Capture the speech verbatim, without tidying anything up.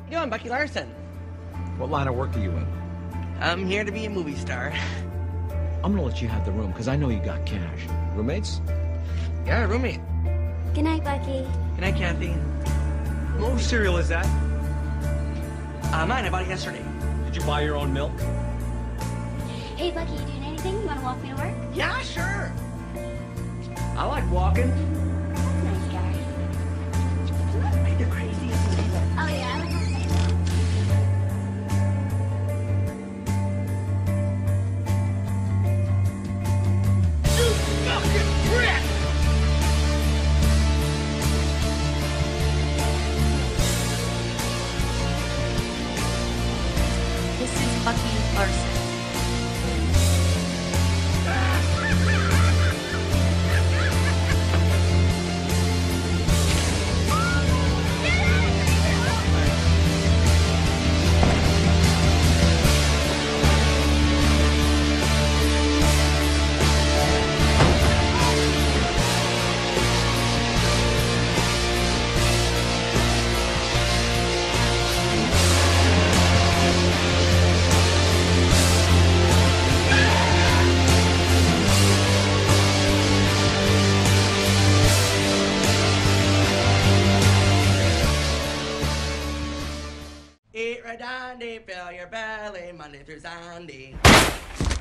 Yo, I'm Bucky Larson. What line of work are you in? I'm here to be a movie star. I'm gonna let you have the room, because I know you got cash. Roommates? Yeah, roommate. Good night, Bucky. Good night, Kathy. What cereal is that? Uh, mine, I bought it yesterday. Did you buy your own milk? Hey, Bucky, you doing anything? You want to walk me to work? Yeah, sure. I like walking. Nice guy. You're crazy. Oh, yeah, I like walking. This is Bucky Larson. Eat right down, fill your belly, Monday through Sunday.